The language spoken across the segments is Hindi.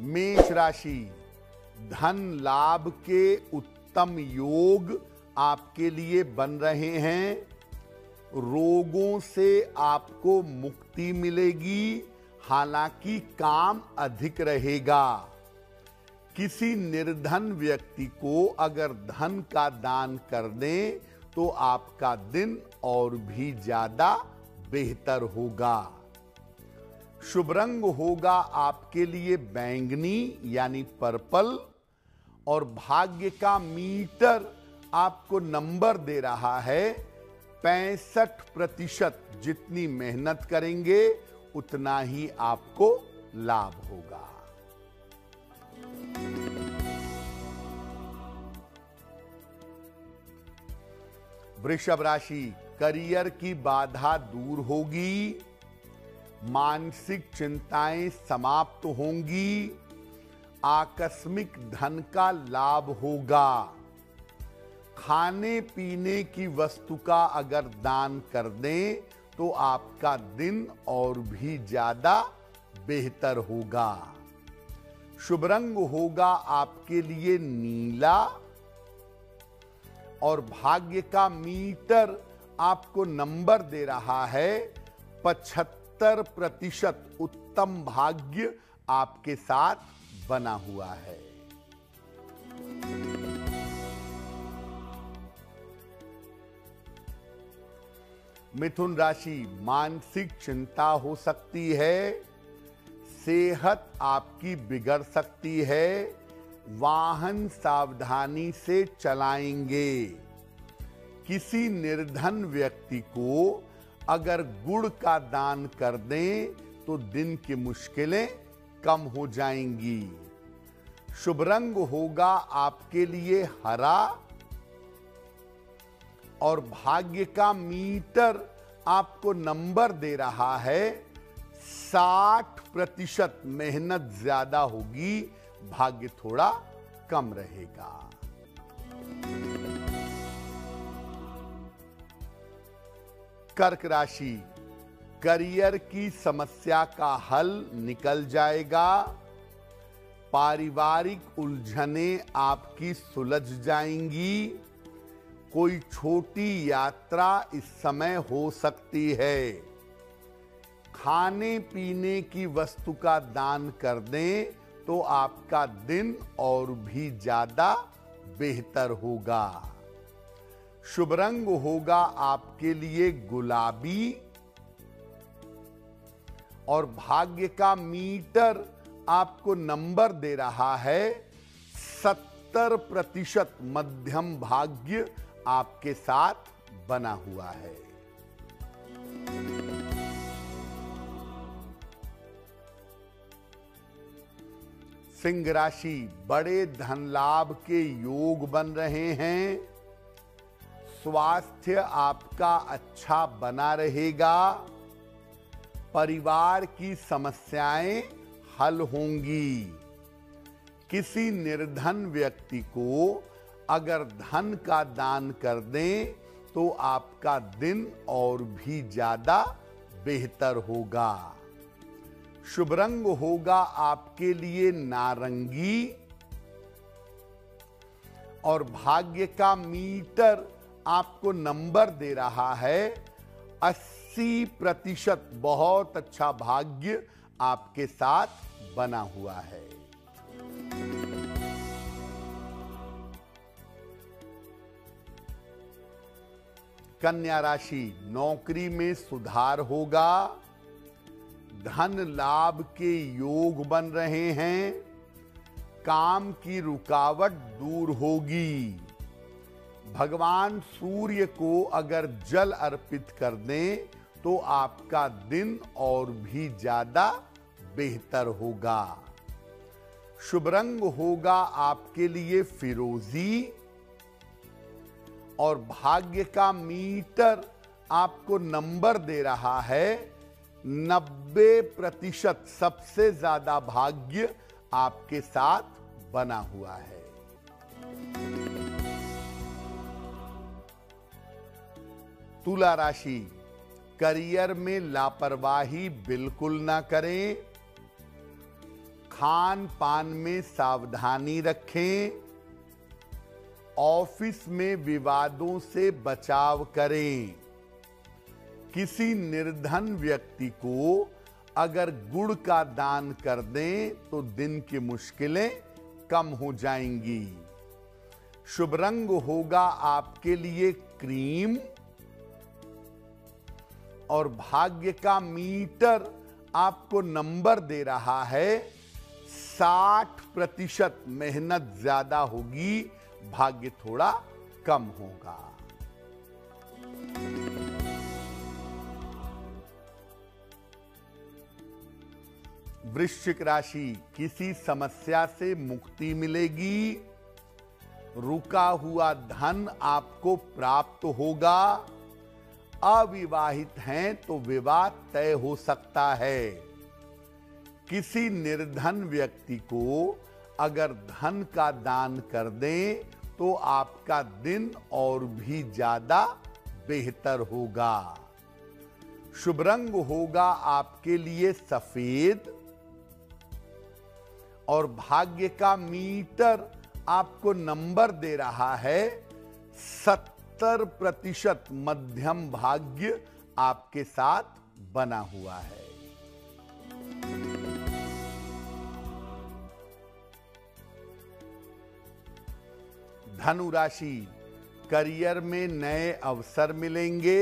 मेष राशि, धन लाभ के उत्तम योग आपके लिए बन रहे हैं। रोगों से आपको मुक्ति मिलेगी, हालांकि काम अधिक रहेगा। किसी निर्धन व्यक्ति को अगर धन का दान कर दें तो आपका दिन और भी ज्यादा बेहतर होगा। शुभ रंग होगा आपके लिए बैंगनी यानी पर्पल, और भाग्य का मीटर आपको नंबर दे रहा है 65%। जितनी मेहनत करेंगे उतना ही आपको लाभ होगा। वृषभ राशि, करियर की बाधा दूर होगी, मानसिक चिंताएं समाप्त होंगी, आकस्मिक धन का लाभ होगा। खाने पीने की वस्तु का अगर दान कर दें तो आपका दिन और भी ज्यादा बेहतर होगा। शुभ रंग होगा आपके लिए नीला, और भाग्य का मीटर आपको नंबर दे रहा है 75%। उत्तम भाग्य आपके साथ बना हुआ है। मिथुन राशि, मानसिक चिंता हो सकती है, सेहत आपकी बिगड़ सकती है, वाहन सावधानी से चलाएंगे। किसी निर्धन व्यक्ति को अगर गुड़ का दान कर दें तो दिन की मुश्किलें कम हो जाएंगी। शुभ रंग होगा आपके लिए हरा, और भाग्य का मीटर आपको नंबर दे रहा है 60%। मेहनत ज्यादा होगी, भाग्य थोड़ा कम रहेगा। कर्क राशि, करियर की समस्या का हल निकल जाएगा, पारिवारिक उलझनें आपकी सुलझ जाएंगी। कोई छोटी यात्रा इस समय हो सकती है। खाने पीने की वस्तु का दान कर दें तो आपका दिन और भी ज्यादा बेहतर होगा। शुभ रंग होगा आपके लिए गुलाबी, और भाग्य का मीटर आपको नंबर दे रहा है 70%। मध्यम भाग्य आपके साथ बना हुआ है। सिंह राशि, बड़े धन लाभ के योग बन रहे हैं, स्वास्थ्य आपका अच्छा बना रहेगा, परिवार की समस्याएं हल होंगी। किसी निर्धन व्यक्ति को अगर धन का दान कर दें तो आपका दिन और भी ज्यादा बेहतर होगा। शुभ रंग होगा आपके लिए नारंगी, और भाग्य का मीटर आपको नंबर दे रहा है 80%। बहुत अच्छा भाग्य आपके साथ बना हुआ है। कन्या राशि, नौकरी में सुधार होगा, धन लाभ के योग बन रहे हैं, काम की रुकावट दूर होगी। भगवान सूर्य को अगर जल अर्पित कर दें तो आपका दिन और भी ज्यादा बेहतर होगा। शुभ रंग होगा आपके लिए फिरोजी, और भाग्य का मीटर आपको नंबर दे रहा है 90%। सबसे ज्यादा भाग्य आपके साथ बना हुआ है। तुला राशि, करियर में लापरवाही बिल्कुल ना करें, खान पान में सावधानी रखें। ऑफिस में विवादों से बचाव करें। किसी निर्धन व्यक्ति को अगर गुड़ का दान कर दें तो दिन की मुश्किलें कम हो जाएंगी। शुभ रंग होगा आपके लिए क्रीम और भाग्य का मीटर आपको नंबर दे रहा है 60%। मेहनत ज्यादा होगी, भाग्य थोड़ा कम होगा। वृश्चिक राशि, किसी समस्या से मुक्ति मिलेगी। रुका हुआ धन आपको प्राप्त होगा। अविवाहित हैं तो विवाह तय हो सकता है। किसी निर्धन व्यक्ति को अगर धन का दान कर दें तो आपका दिन और भी ज्यादा बेहतर होगा। शुभ रंग होगा आपके लिए सफेद और भाग्य का मीटर आपको नंबर दे रहा है 70%। मध्यम भाग्य आपके साथ बना हुआ है। धनु राशि, करियर में नए अवसर मिलेंगे।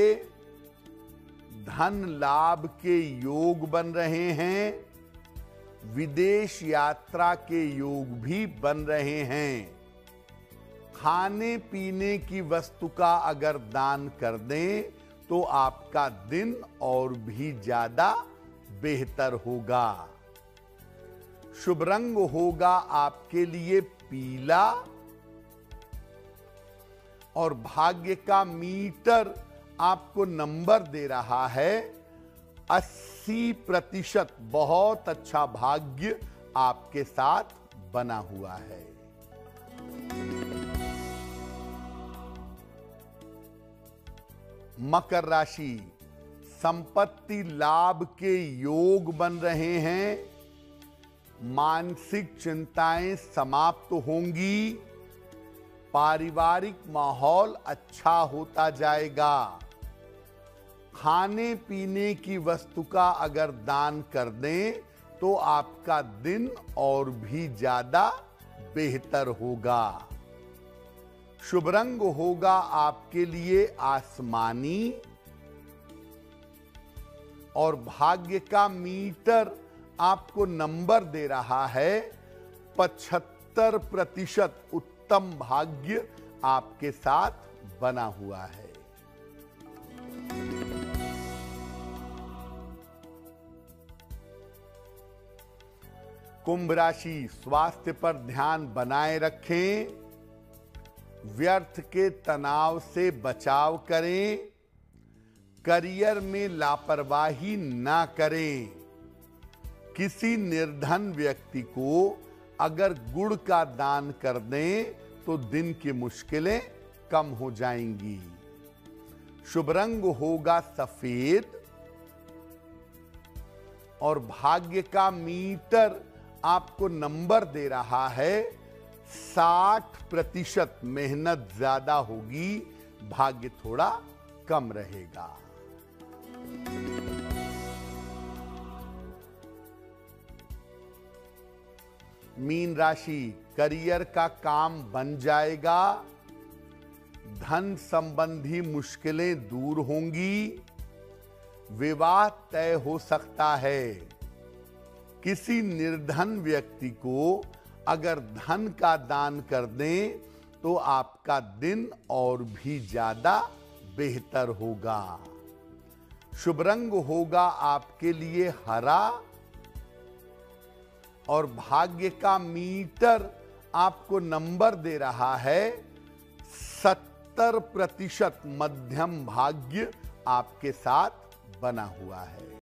धन लाभ के योग बन रहे हैं। विदेश यात्रा के योग भी बन रहे हैं। खाने पीने की वस्तु का अगर दान कर दें तो आपका दिन और भी ज्यादा बेहतर होगा। शुभ रंग होगा आपके लिए पीला और भाग्य का मीटर आपको नंबर दे रहा है 80%। बहुत अच्छा भाग्य आपके साथ बना हुआ है। मकर राशि, संपत्ति लाभ के योग बन रहे हैं। मानसिक चिंताएं समाप्त होंगी। पारिवारिक माहौल अच्छा होता जाएगा। खाने पीने की वस्तु का अगर दान कर दें तो आपका दिन और भी ज्यादा बेहतर होगा। शुभ रंग होगा आपके लिए आसमानी और भाग्य का मीटर आपको नंबर दे रहा है 75%। उत्तम भाग्य आपके साथ बना हुआ है। कुंभ राशि, स्वास्थ्य पर ध्यान बनाए रखें। व्यर्थ के तनाव से बचाव करें। करियर में लापरवाही ना करें। किसी निर्धन व्यक्ति को अगर गुड़ का दान कर दें तो दिन की मुश्किलें कम हो जाएंगी। शुभ रंग होगा सफेद और भाग्य का मीटर आपको नंबर दे रहा है 60%। मेहनत ज्यादा होगी, भाग्य थोड़ा कम रहेगा। मीन राशि, करियर का काम बन जाएगा। धन संबंधी मुश्किलें दूर होंगी। विवाह तय हो सकता है। किसी निर्धन व्यक्ति को अगर धन का दान कर दें तो आपका दिन और भी ज्यादा बेहतर होगा। शुभ रंग होगा आपके लिए हरा और भाग्य का मीटर आपको नंबर दे रहा है 70%। मध्यम भाग्य आपके साथ बना हुआ है।